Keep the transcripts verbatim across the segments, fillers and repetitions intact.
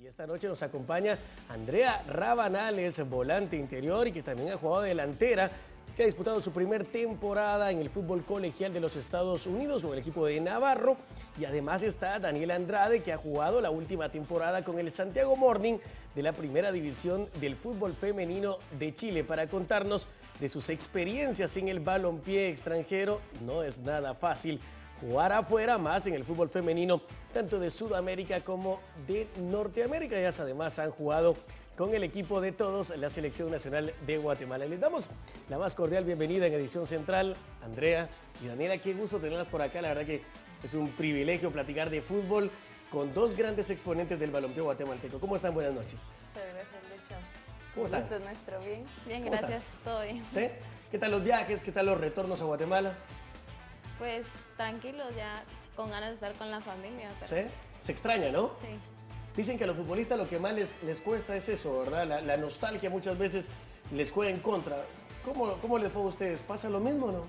Y esta noche nos acompaña Andrea Rabanales, volante interior y que también ha jugado de delantera, que ha disputado su primer temporada en el fútbol colegial de los Estados Unidos con el equipo de Navarro. Y además está Daniel Andrade, que ha jugado la última temporada con el Santiago Morning de la primera división del fútbol femenino de Chile, para contarnos de sus experiencias en el balompié extranjero. No es nada fácil jugar afuera, más en el fútbol femenino, tanto de Sudamérica como de Norteamérica. Ellas además han jugado con el equipo de todos, la Selección Nacional de Guatemala. Les damos la más cordial bienvenida en Edición Central, Andrea y Daniela. Qué gusto tenerlas por acá. La verdad que es un privilegio platicar de fútbol con dos grandes exponentes del balompié guatemalteco. ¿Cómo están? Buenas noches. Muchas gracias, Lucho. ¿Cómo están? Gusto nuestro, bien. Bien, ¿Cómo gracias, estás? todo bien. ¿Sí? ¿Qué tal los viajes? ¿Qué tal los retornos a Guatemala? Pues tranquilos, ya con ganas de estar con la familia. Pero... ¿Sí? Se extraña, ¿no? Sí. Dicen que a los futbolistas lo que más les, les cuesta es eso, ¿verdad? La, la nostalgia muchas veces les juega en contra. ¿Cómo, cómo les fue a ustedes? ¿Pasa lo mismo o no?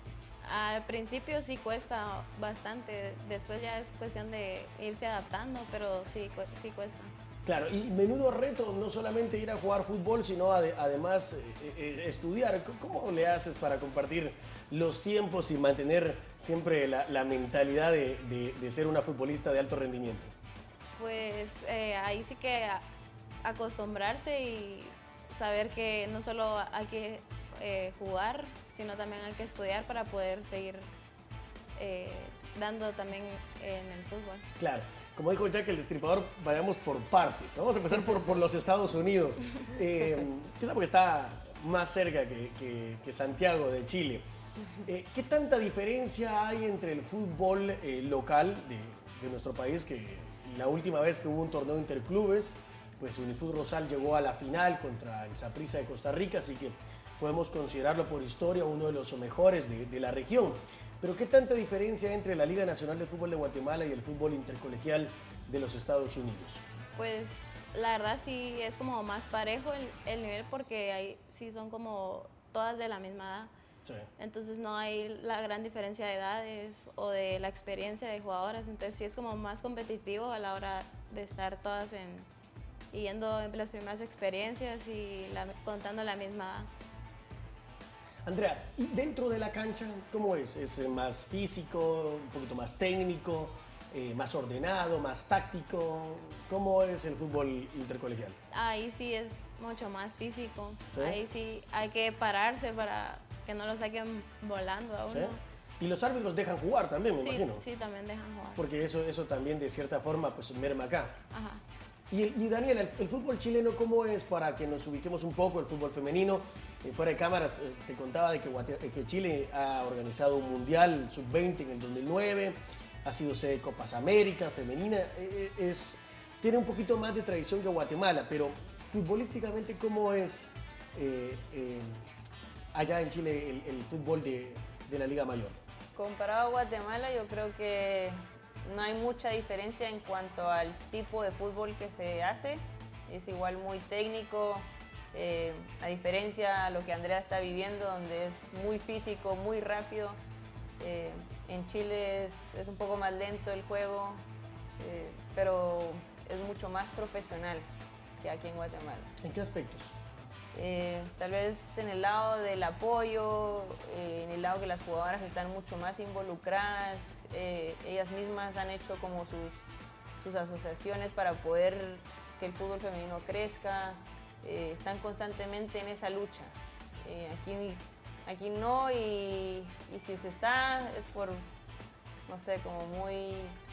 Al principio sí cuesta bastante, después ya es cuestión de irse adaptando, pero sí, cu- sí cuesta. Claro, y menudo reto, no solamente ir a jugar fútbol, sino ade- además eh, eh, estudiar. ¿Cómo le haces para compartir los tiempos y mantener siempre la, la mentalidad de, de- de ser una futbolista de alto rendimiento? Pues eh, ahí sí que a- acostumbrarse y saber que no solo hay que eh, jugar, sino también hay que estudiar para poder seguir eh, dando también en el fútbol. Claro, como dijo Jack el Destripador, vayamos por partes. Vamos a empezar por, por los Estados Unidos, eh, quizá porque está más cerca que, que- que Santiago de Chile. Eh, ¿Qué tanta diferencia hay entre el fútbol eh, local de, de nuestro país, que la última vez que hubo un torneo interclubes, pues Unifut Rosal llegó a la final contra el Saprissa de Costa Rica, así que podemos considerarlo por historia uno de los mejores de, de la región? Pero ¿qué tanta diferencia hay entre la Liga Nacional de Fútbol de Guatemala y el fútbol intercolegial de los Estados Unidos? Pues la verdad sí es como más parejo el, el nivel, porque ahí sí son como todas de la misma edad. Sí. Entonces no hay la gran diferencia de edades o de la experiencia de jugadoras, entonces sí es como más competitivo a la hora de estar todas en, yendo en las primeras experiencias y la- contando la misma edad. Andrea, ¿y dentro de la cancha cómo es? ¿Es eh, más físico, un poquito más técnico, eh, más ordenado, más táctico? ¿Cómo es el fútbol intercolegial? Ahí sí es mucho más físico, ¿Sí? ahí sí hay que pararse para que no lo saquen volando a uno. ¿Sí? Y los árbitros dejan jugar también, me Sí, imagino. sí, también dejan jugar. Porque eso, eso también de cierta forma pues merma acá. Ajá. Y, el- y Daniela, el, el fútbol chileno, ¿cómo es para que nos ubiquemos un poco? El fútbol femenino, eh, fuera de cámaras, eh, te contaba de que, Guate- eh, que Chile ha organizado un Mundial sub veinte en el dos mil nueve, ha sido sede de Copas América femenina, eh, eh, es, tiene un poquito más de tradición que Guatemala, pero futbolísticamente, ¿cómo es eh, eh, allá en Chile el, el fútbol de, de la Liga Mayor? Comparado a Guatemala, yo creo que no hay mucha diferencia en cuanto al tipo de fútbol que se hace. Es igual muy técnico, eh, a diferencia de lo que Andrea está viviendo, donde es muy físico, muy rápido. Eh, en Chile es, es un poco más lento el juego, eh, pero es mucho más profesional que aquí en Guatemala. ¿En qué aspectos? Eh, tal vez en el lado del apoyo, eh, en el lado que las jugadoras están mucho más involucradas, eh, ellas mismas han hecho como sus, sus asociaciones para poder que el fútbol femenino crezca, eh, están constantemente en esa lucha. Eh, aquí, aquí no, y, y si se está es por, no sé, como muy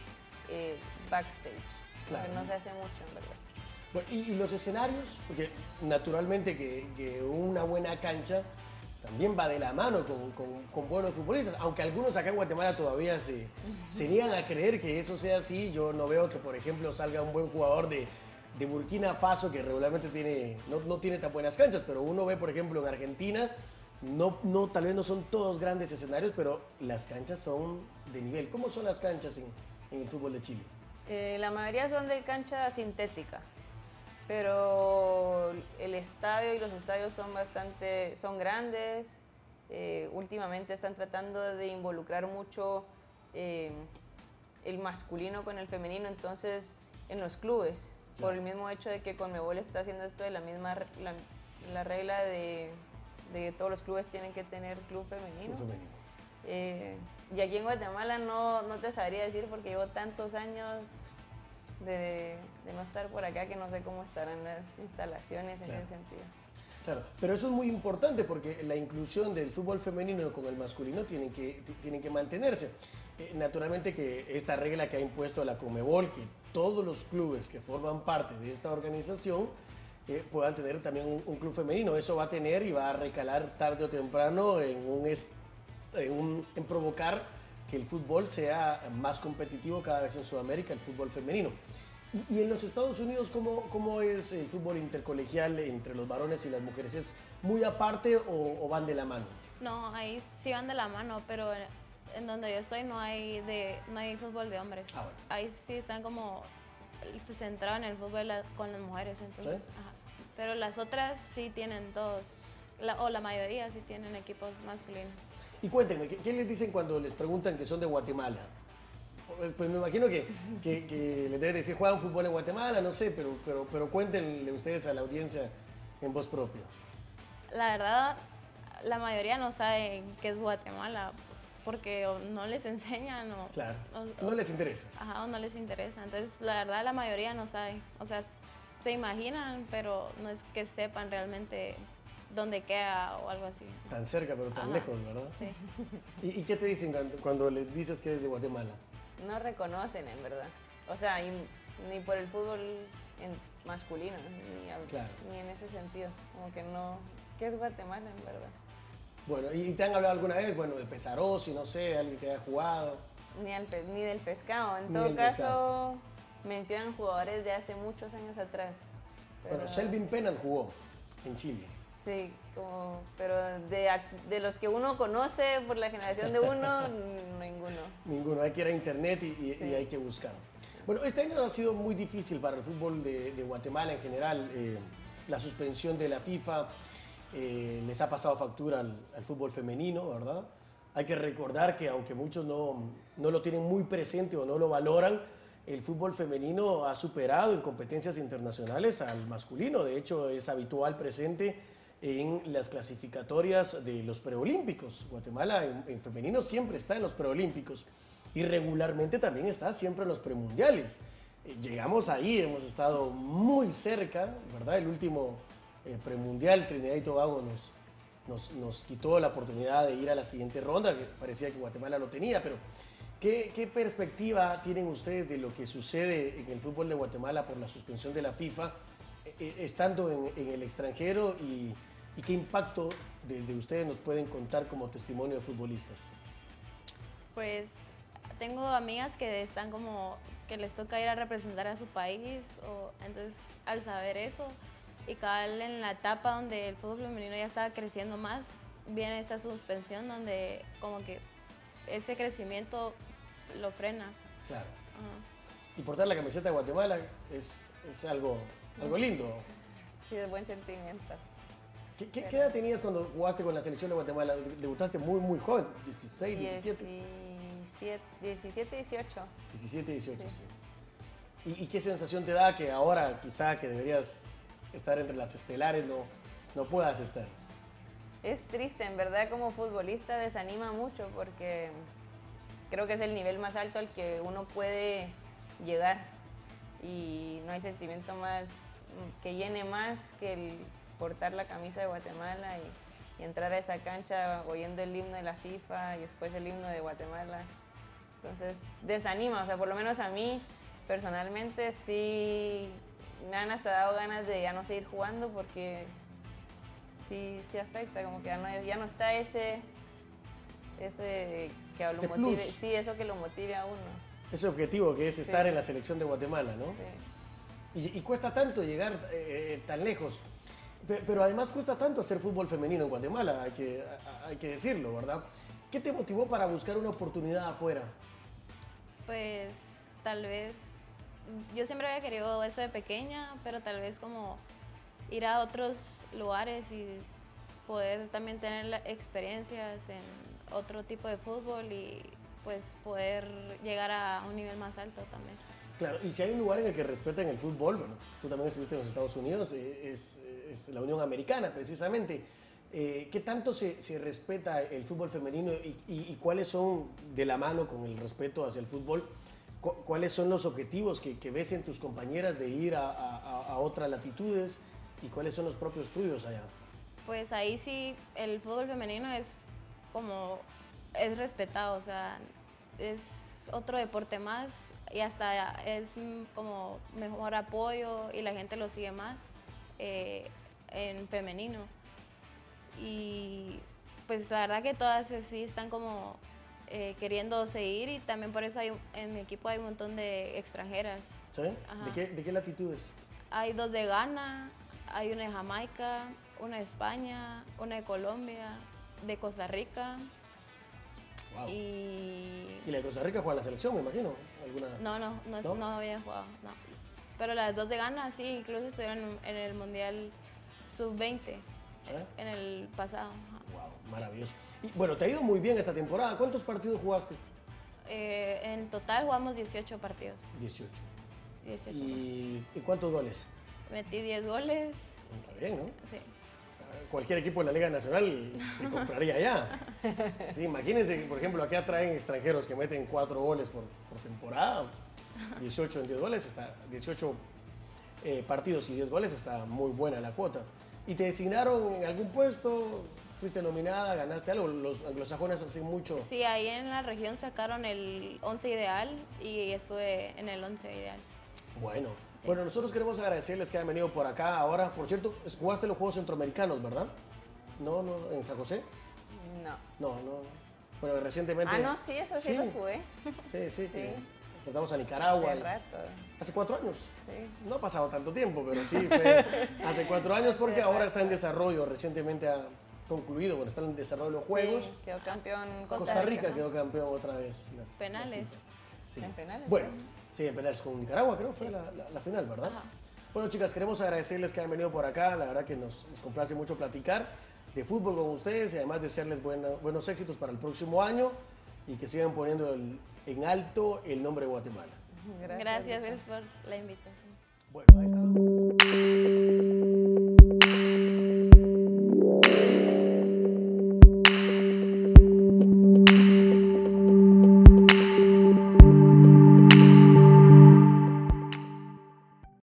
eh, backstage, Claro. porque no se hace mucho en verdad. Bueno, ¿y, y los escenarios? Porque naturalmente que, que una buena cancha también va de la mano con, con- con buenos futbolistas, aunque algunos acá en Guatemala todavía se, se niegan a creer que eso sea así. Yo no veo que, por ejemplo, salga un buen jugador de, de Burkina Faso, que regularmente tiene, no, no tiene tan buenas canchas, pero uno ve, por ejemplo, en Argentina, no, no, tal vez no son todos grandes escenarios, pero las canchas son de nivel. ¿Cómo son las canchas en, en el fútbol de Chile? Eh, la mayoría son de cancha sintética, pero el estadio y los estadios son bastante, son grandes. Eh, últimamente están tratando de involucrar mucho, eh, el masculino con el femenino, entonces en los clubes por el mismo hecho de que Conmebol está haciendo esto de la misma, la, la regla de, de todos los clubes tienen que tener club femenino. Club femenino. Eh, y aquí en Guatemala no, no te sabría decir porque llevo tantos años de, de no estar por acá que no sé cómo estarán las instalaciones en Claro. ese sentido. Claro, pero eso es muy importante porque la inclusión del fútbol femenino con el masculino tienen que, tienen que mantenerse. Eh, naturalmente que esta regla que ha impuesto la Conmebol, que todos los clubes que forman parte de esta organización eh, puedan tener también un, un club femenino, eso va a tener y va a recalar tarde o temprano en, un, en, un, en provocar que el fútbol sea más competitivo cada vez en Sudamérica, el fútbol femenino. ¿Y en los Estados Unidos cómo, cómo es el fútbol intercolegial entre los varones y las mujeres? ¿Es muy aparte o, o van de la mano? No, ahí sí van de la mano, pero en donde yo estoy no hay de no hay fútbol de hombres. Ah, bueno. Ahí sí están como centrados en el fútbol la- con las mujeres, entonces. ¿Sí? Ajá. Pero las otras sí tienen todos, la- o la mayoría sí tienen equipos masculinos. Y cuéntenme, ¿qué, qué les dicen cuando les preguntan que son de Guatemala? Pues, pues me imagino que, que, que les deben decir, juegan fútbol en Guatemala, no sé, pero, pero, pero cuéntenle ustedes a la audiencia en voz propia. La verdad, la mayoría no saben qué es Guatemala porque o no les enseñan o, Claro, o- no les interesa. ajá, o no les interesa. Entonces, la verdad, la mayoría no sabe. O sea, se imaginan, pero no es que sepan realmente dónde queda o algo así. Tan cerca, pero tan Ajá. lejos, ¿verdad? Sí. ¿Y, y qué te dicen cuando, cuando les dices que eres de Guatemala? No reconocen en verdad. O sea, y- ni por el fútbol en masculino, ni, a- Claro. ni en ese sentido. Como que no. ¿Qué es Guatemala en verdad? Bueno, ¿y, y te han hablado alguna vez, bueno, de Pesarosi, no sé, alguien que haya jugado? Ni, al pe- ni del pescado. En Ni todo del caso, pescado. mencionan jugadores de hace muchos años atrás. Bueno, Pero- Selvin Pennant jugó en Chile. Sí, como, pero de, ac- de los que uno conoce por la generación de uno, ninguno. Ninguno, hay que ir a internet y, y- Sí. y hay que buscar. Bueno, este año ha sido muy difícil para el fútbol de, de Guatemala en general. Eh, la suspensión de la FIFA eh, les ha pasado factura al, al fútbol femenino, ¿verdad? Hay que recordar que aunque muchos no, no lo tienen muy presente o no lo valoran, el fútbol femenino ha superado en competencias internacionales al masculino. De hecho, es habitual presente en las clasificatorias de los preolímpicos. Guatemala en, en femenino siempre está en los preolímpicos y regularmente también está siempre en los premundiales. Eh, llegamos ahí, hemos estado muy cerca, ¿verdad? El último eh, premundial, Trinidad y Tobago nos, nos, nos quitó la oportunidad de ir a la siguiente ronda, que parecía que Guatemala lo tenía, pero ¿qué, qué perspectiva tienen ustedes de lo que sucede en el fútbol de Guatemala por la suspensión de la FIFA, eh, estando en, en el extranjero y, y qué impacto desde ustedes nos pueden contar como testimonio de futbolistas? Pues tengo amigas que están como que les toca ir a representar a su país, o, entonces al saber eso y cada vez en la etapa donde el fútbol femenino ya estaba creciendo más, viene esta suspensión donde como que ese crecimiento lo frena. Claro. Ajá. Y portar la camiseta de Guatemala es, es algo, algo lindo. Sí, de buen sentimiento. ¿Qué, qué, qué edad tenías cuando jugaste con la selección de Guatemala? Debutaste muy, muy joven, dieciséis, diecisiete. diecisiete, diecisiete, dieciocho. diecisiete, dieciocho, sí. Sí. ¿Y, y qué sensación te da que ahora quizá que deberías estar entre las estelares no, no puedas estar? Es triste, en verdad, como futbolista desanima mucho porque creo que es el nivel más alto al que uno puede llegar y no hay sentimiento más que llene más que el portar la camisa de Guatemala y, y entrar a esa cancha oyendo el himno de la FIFA y después el himno de Guatemala. Entonces desanima, o sea, por lo menos a mí personalmente sí me han hasta dado ganas de ya no seguir jugando porque sí, sí afecta, como que ya no, ya no está ese, ese que lo Ese motive, plus. sí, eso que lo motive a uno. Ese objetivo que es estar Sí. en la selección de Guatemala, ¿no? Sí. Y, y cuesta tanto llegar eh, tan lejos. Pe- Pero además cuesta tanto hacer fútbol femenino en Guatemala, hay que, a- hay que decirlo, ¿verdad? ¿Qué te motivó para buscar una oportunidad afuera? Pues tal vez, yo siempre había querido eso de pequeña, pero tal vez como ir a otros lugares y poder también tener la- experiencias en otro tipo de fútbol y pues poder llegar a un nivel más alto también. Claro, y si hay un lugar en el que respetan el fútbol, bueno, tú también estuviste en los Estados Unidos, eh, es, es la Unión Americana precisamente. Eh, ¿Qué tanto se, se respeta el fútbol femenino y, y, y cuáles son, de la mano con el respeto hacia el fútbol, cu cuáles son los objetivos que, que ves en tus compañeras de ir a, a, a otras latitudes y cuáles son los propios tuyos allá? Pues ahí sí, el fútbol femenino es como, es respetado, o sea, es otro deporte más y hasta es como mejor apoyo y la gente lo sigue más eh, en femenino. Y pues la verdad que todas sí están como eh, queriendo seguir y también por eso hay, en mi equipo hay un montón de extranjeras. ¿Sí? ¿De qué, ¿De qué latitudes? Hay dos de Ghana, hay una de Jamaica, una de España, una de Colombia, de Costa Rica. Wow. Y... ¿Y la de Costa Rica juega en la selección, me imagino? ¿Alguna? No, no, no, ¿No? no había jugado, no. Pero las dos de Ghana sí, incluso estuvieron en el Mundial sub veinte. ¿Eh? En el pasado. Wow, maravilloso. Y bueno, te ha ido muy bien esta temporada. ¿Cuántos partidos jugaste? Eh, en total jugamos dieciocho partidos. dieciocho. dieciocho. ¿Y, ¿Y cuántos goles? Metí diez goles. Está bien, ¿no? Sí. Cualquier equipo de la Liga Nacional te compraría ya. Sí, imagínense, por ejemplo, aquí traen extranjeros que meten cuatro goles por, por temporada. dieciocho en diez goles, está, dieciocho eh, partidos y diez goles, está muy buena la cuota. ¿Y te designaron en algún puesto? ¿Fuiste nominada? ¿Ganaste algo? Los anglosajones hacen mucho. Sí, ahí en la región sacaron el once ideal y estuve en el once ideal. Bueno, sí. Bueno, nosotros queremos agradecerles que hayan venido por acá ahora. Por cierto, jugaste los Juegos Centroamericanos, ¿verdad? ¿No, no, en San José? No. No, no. Bueno, recientemente... Ah, no, sí, eso sí, sí. los jugué. Sí, sí, sí. Sí. Enfrentamos a Nicaragua. Hace rato. ¿Hace cuatro años? Sí. No ha pasado tanto tiempo, pero sí fue hace cuatro años porque Hace ahora rato. está en desarrollo. Recientemente ha concluido, bueno, están en desarrollo los Juegos. Sí, quedó campeón Costa, Costa Rica, Rica, ¿no? quedó campeón otra vez. Las, Penales. las sí. En penales. Bueno, sí, en penales con Nicaragua creo fue sí. la, la, la final, ¿verdad? Ajá. Bueno, chicas, queremos agradecerles que hayan venido por acá. La verdad que nos, nos complace mucho platicar de fútbol con ustedes y además desearles buena, buenos éxitos para el próximo año y que sigan poniendo el, en alto el nombre de Guatemala. Gracias, gracias por la invitación. Bueno, ahí está.